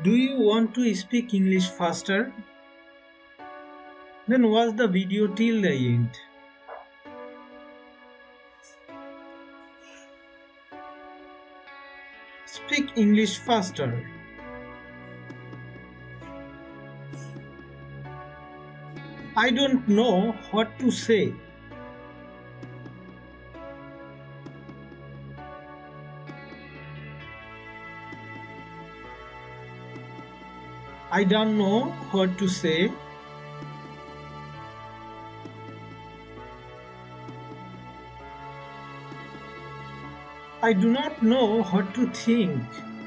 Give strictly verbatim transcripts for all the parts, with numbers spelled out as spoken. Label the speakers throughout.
Speaker 1: Do you want to speak English faster? Then watch the video till the end. Speak English faster. I don't know what to say. I don't know what to say. I do not know what to think.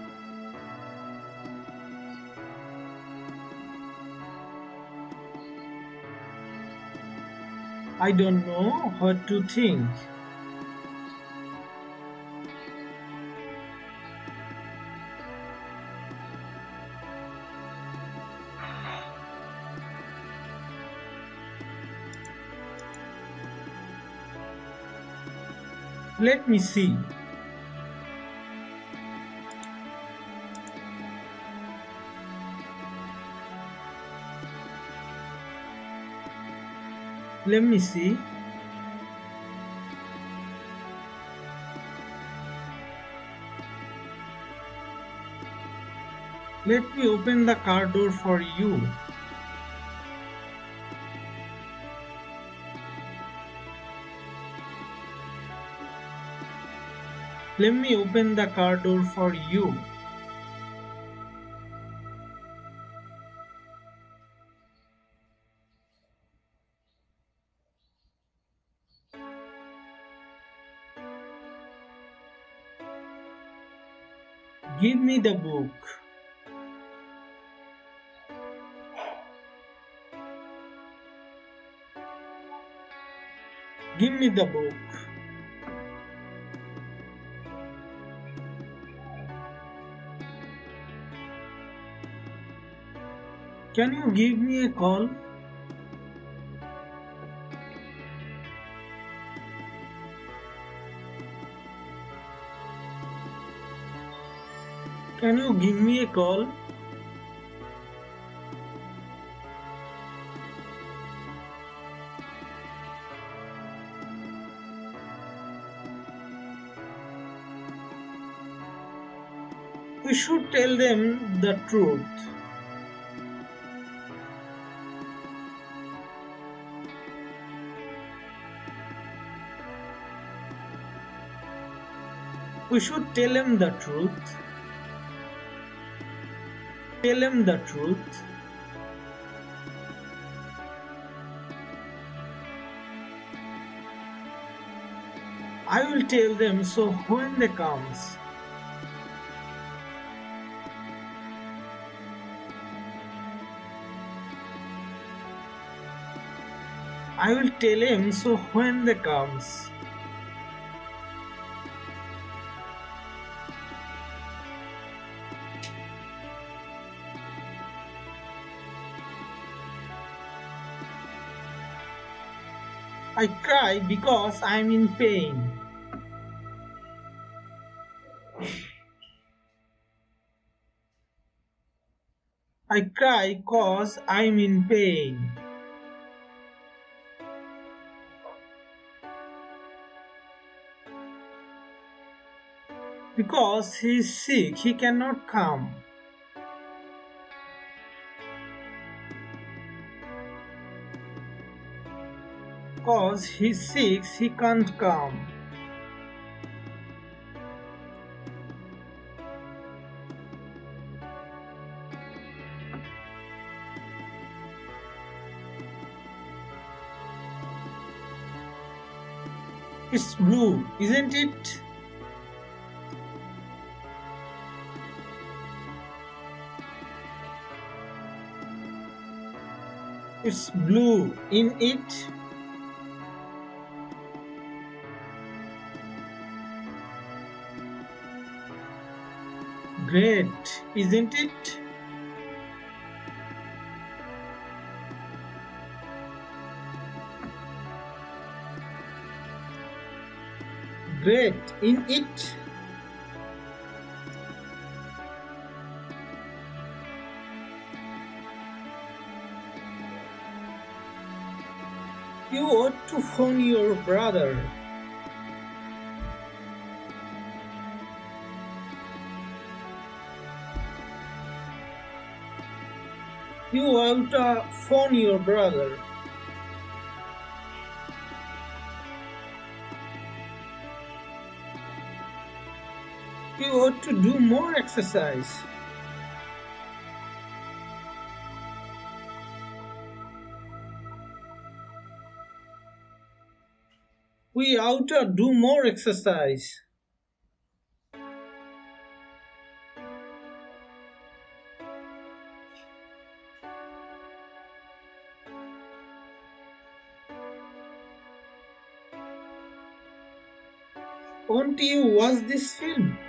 Speaker 1: I don't know what to think. Let me see. Let me see. Let me open the car door for you. Let me open the car door for you. Give me the book. Give me the book. Can you give me a call? Can you give me a call? We should tell them the truth. We should tell him the truth. Tell him the truth. I will tell them so when they comes. I will tell him so when they comes. I cry because I am in pain. I cry cause I am in pain. Because he is sick, he cannot come. Because he is sick, he can't come. It's blue, isn't it? It's blue in it. Great, isn't it? Great, in it. You ought to phone your brother. You ought to phone your brother. You ought to do more exercise. We ought to do more exercise. Won't you watch this film?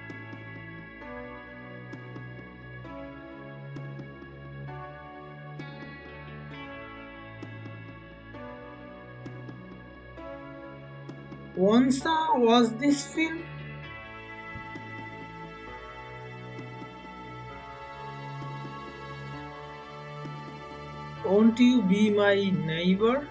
Speaker 1: Once was this film? Won't you be my neighbor?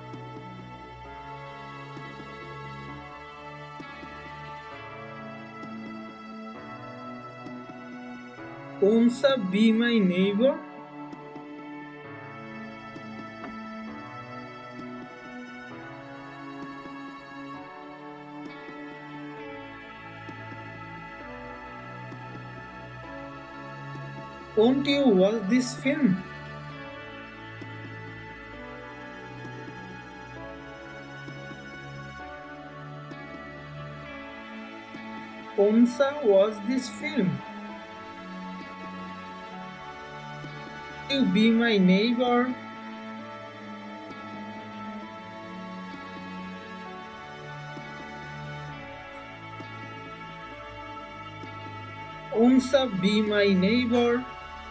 Speaker 1: Won't you be my neighbor? Won't you watch this film? Won't you watch this film? You be my neighbor? Won't you be my neighbor?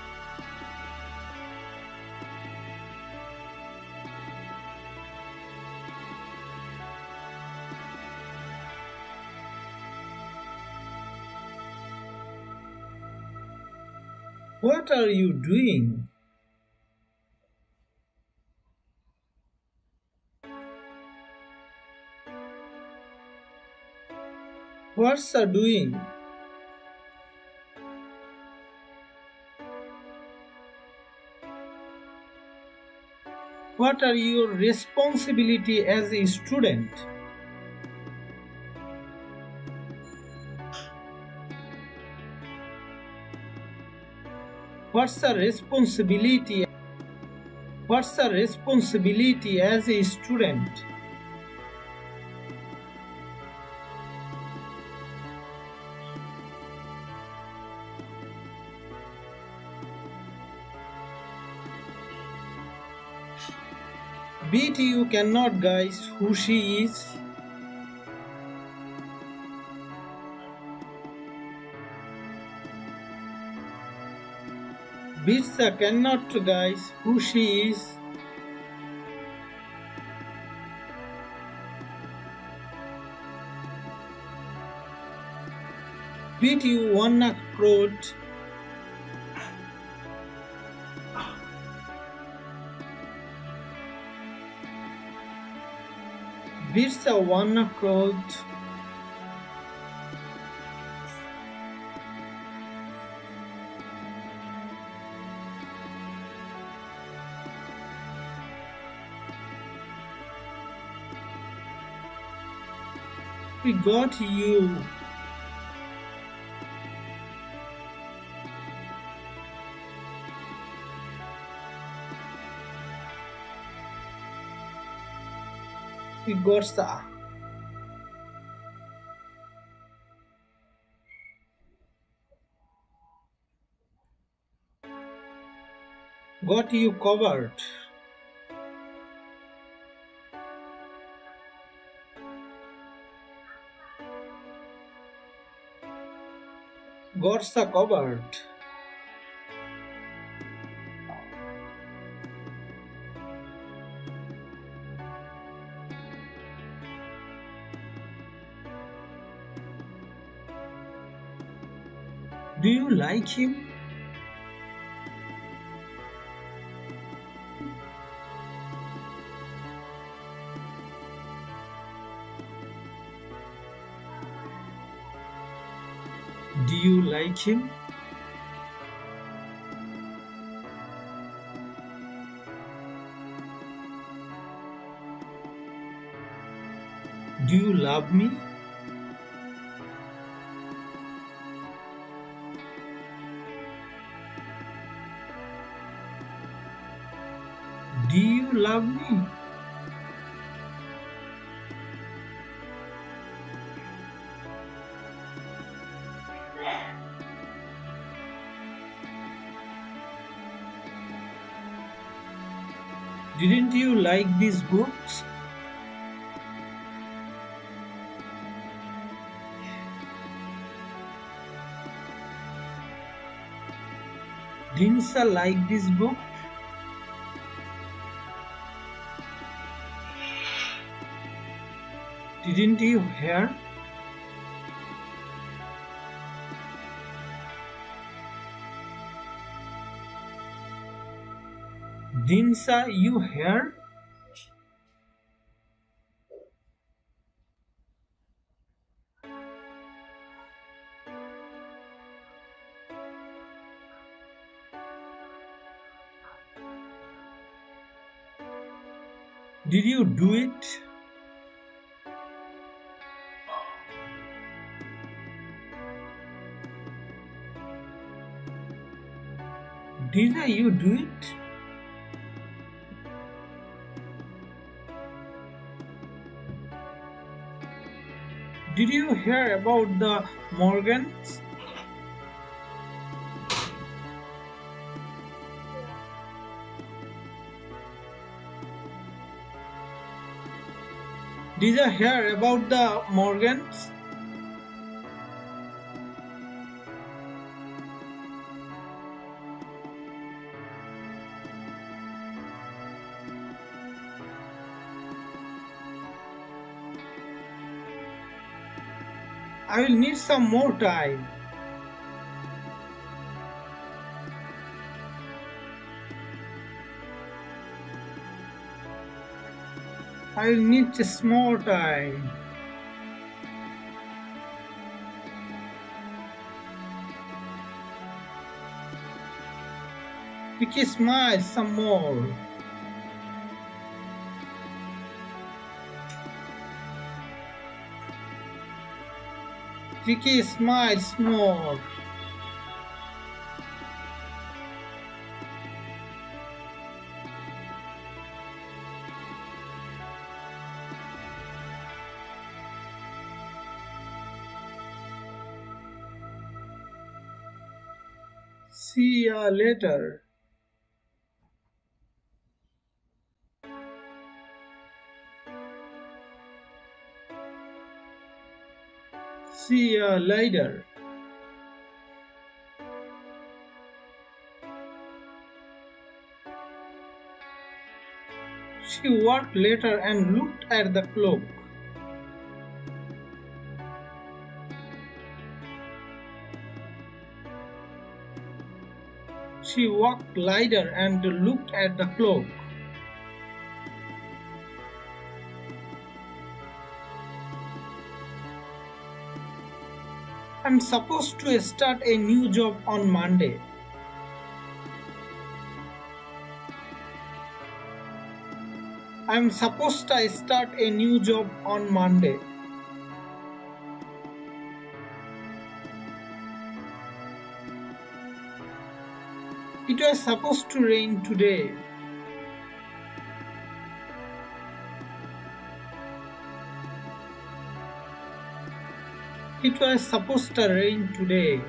Speaker 1: What are you doing? What's you doing? What are your responsibility as a student? What's the responsibility? What's the responsibility as a student? B T U cannot guess who she is. Birsa cannot guess who she is. B T U wanna quote. Birsa wanna quote. We got you. We got sa. Got you covered. Got sa covered. Do you like him? you like him? Do you love me? Do you love me? Didn't you like these books? Didn't Sir like this book? Didn't you hear? Didn't Sir you hear? Did you do it? Did you do it? Did you hear about the Morgans? Did you hear about the Morgans? I will need some more time. I will need just more time. Vicky, smile some more. Vicky, smiles more. See ya later. See ya later. She walked later and looked at the clock. She walked lighter and looked at the clock. I'm supposed to start a new job on Monday. I'm supposed to start a new job on Monday. It was supposed to rain today. It was supposed to rain today.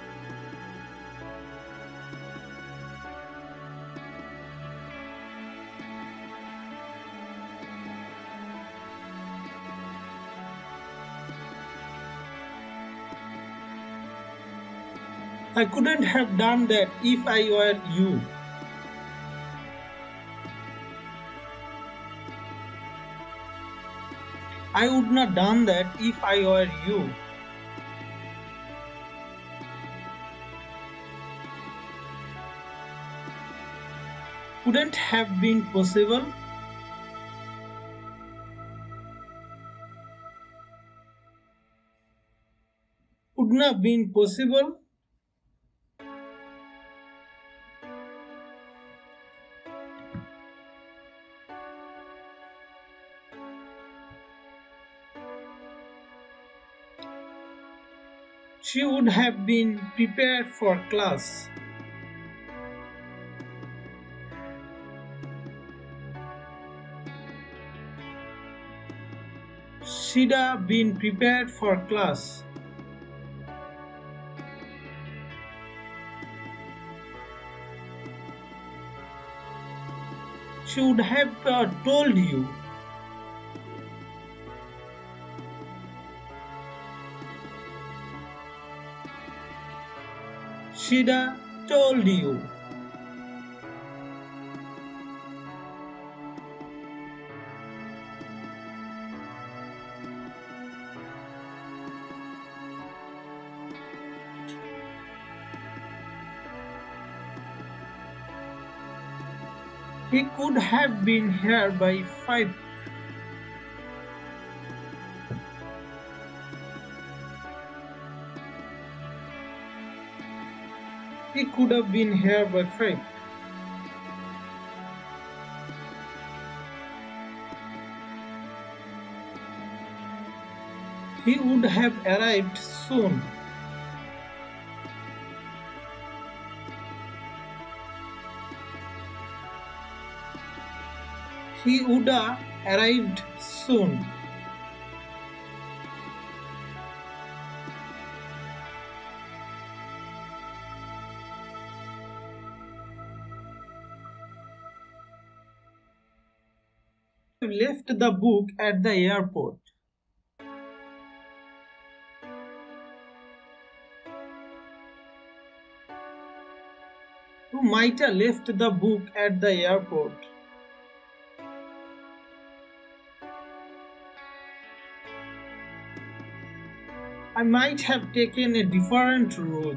Speaker 1: I couldn't have done that if I were you. I would not done that if I were you. Couldn't have been possible. Would not have been possible. She would have been prepared for class. She'd have been prepared for class. She would have uh, told you. She'd have told you. He could have been here by five. He could have been here by five. He would have arrived soon. He would have arrived soon. He left the book at the airport. You might have left the book at the airport. I might have taken a different route.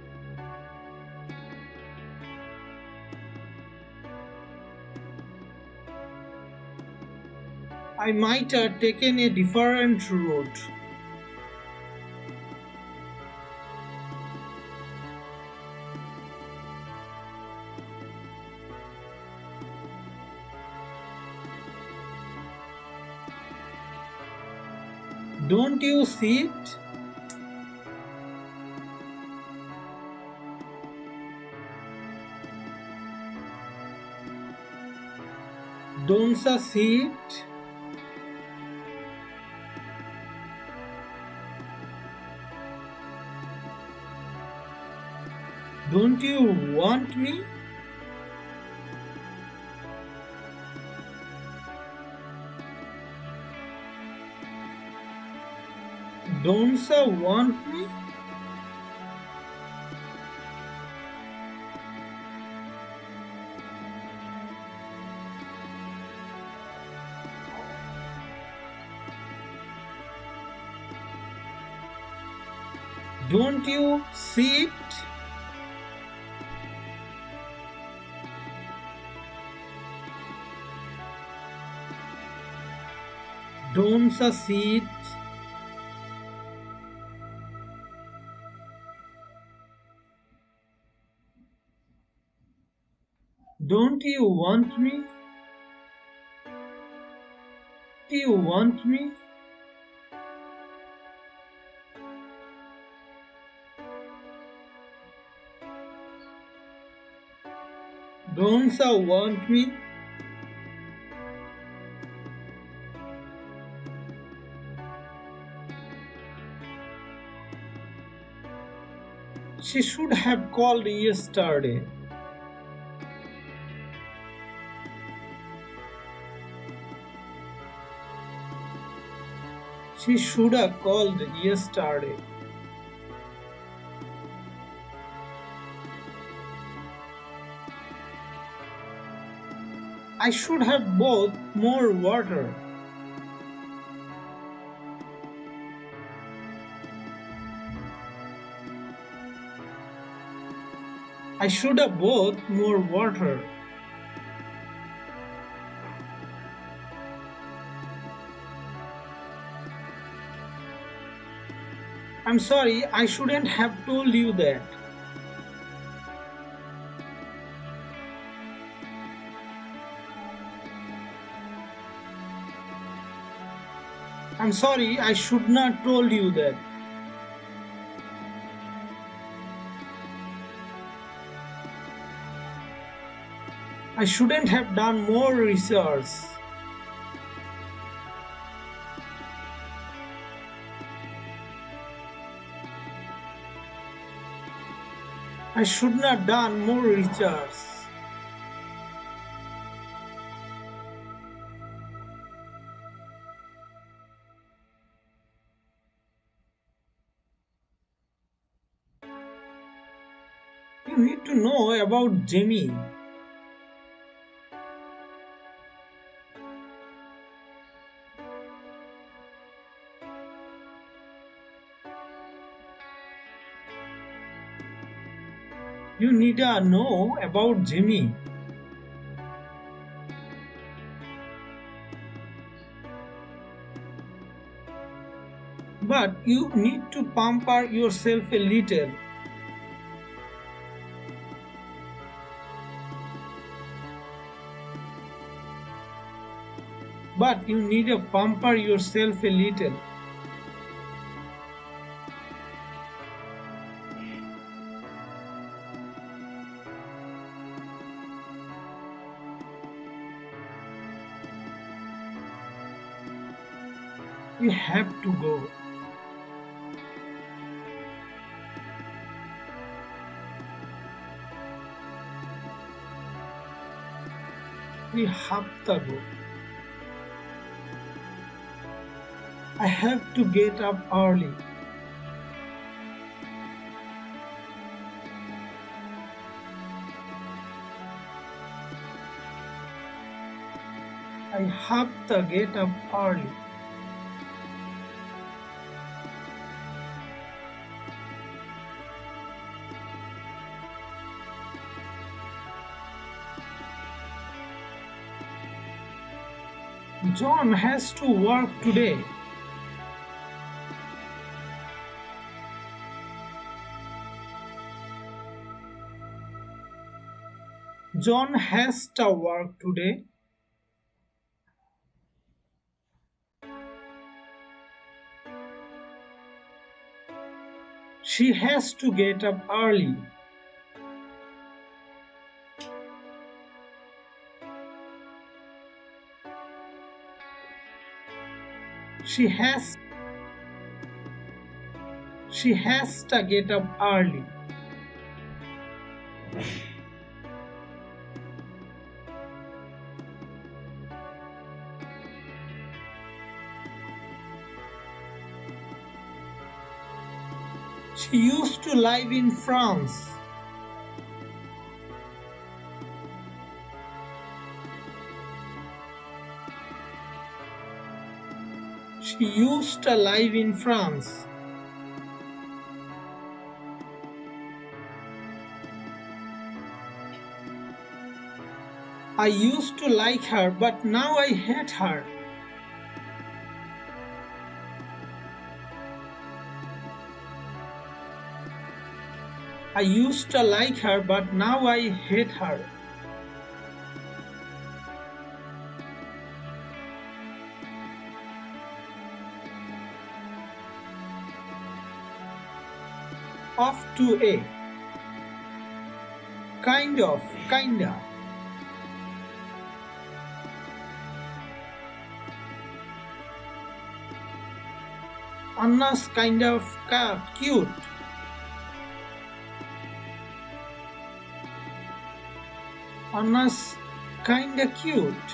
Speaker 1: I might have taken a different route. Don't you see it? Don't you see it? Don't you want me? Don't you want me? Don't you see it? Don't you see it? Don't you want me? Do you want me? Don't you want me? She should have called yesterday. She should have called yesterday. I should have bought more water. I should have bought more water. I'm sorry, I shouldn't have told you that. I'm sorry, I should not told you that. I shouldn't have done more research. I should not done more research. You need to know about Jamie. You need to know about Jimmy. But you need to pamper yourself a little. But you need to pamper yourself a little. You have to go. We have to go. I have to get up early. I have to get up early. John has to work today. John has to work today. She has to get up early. She has She has to get up early. She used to live in France. She used to live in France. I used to like her, but now I hate her. I used to like her, but now I hate her. Off to a. Kind of, kinda. Anna's kind of cute. Anna's kinda cute.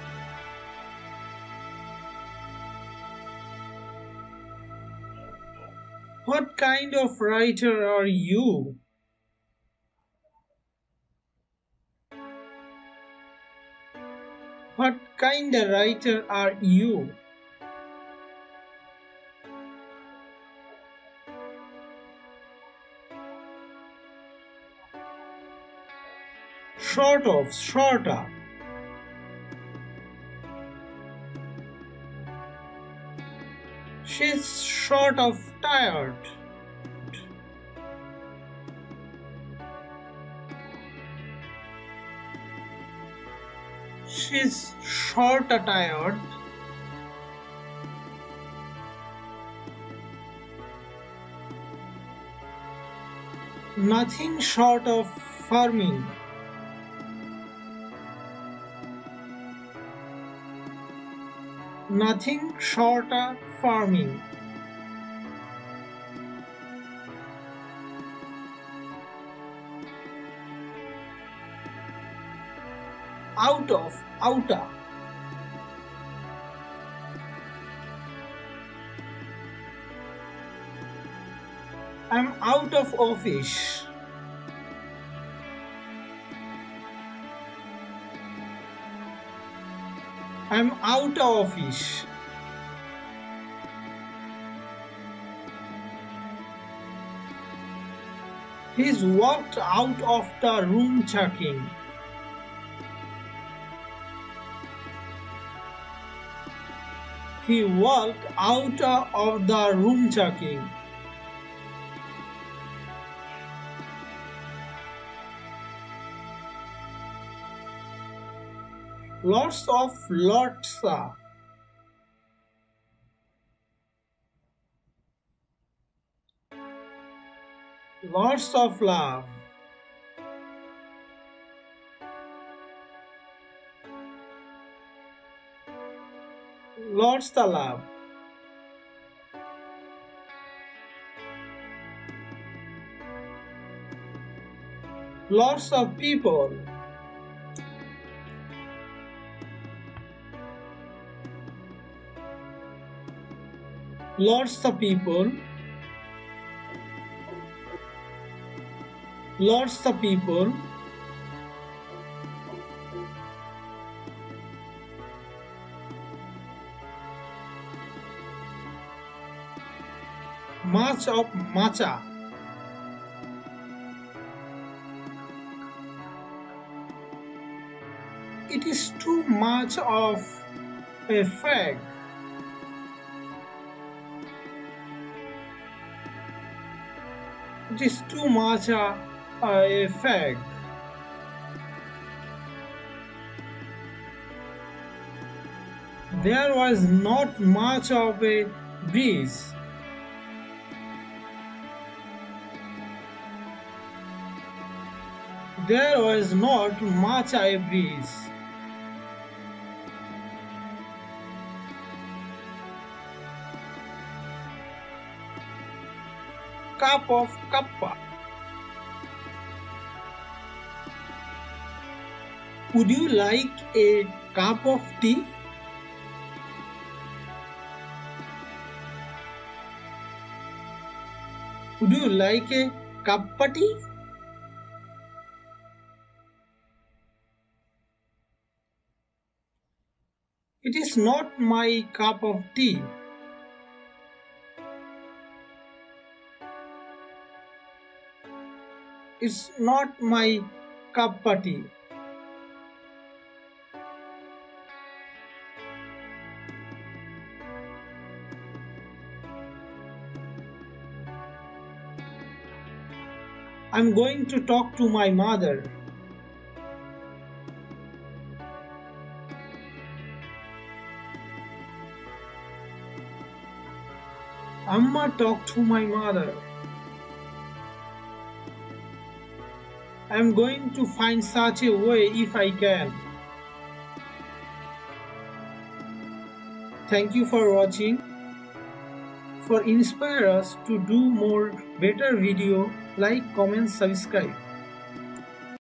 Speaker 1: What kind of writer are you? What kind of writer are you? Sort of, sorta. She's sort of tired. She's sorta tired. Nothing short of farming. nothing short of farming. Out of, outer. I'm out of office. I'm out of office. He's walked out of the room checking. He walked out of the room checking. Lots of lots. Lots of love. Lots the love. Lots of people. Lots of people. Lots of people. Much of matcha. It is too much of a fag. It is too much uh, a fag. There was not much of a breeze. There was not much of a breeze. Cup of cuppa. Would you like a cup of tea? Would you like a cup of tea? It is not my cup of tea. It's not my cup of tea. I'm going to talk to my mother. Amma talk to my mother. I'm going to find such a way if I can. Thank you for watching. For inspire us to do more better video, like, comment, subscribe.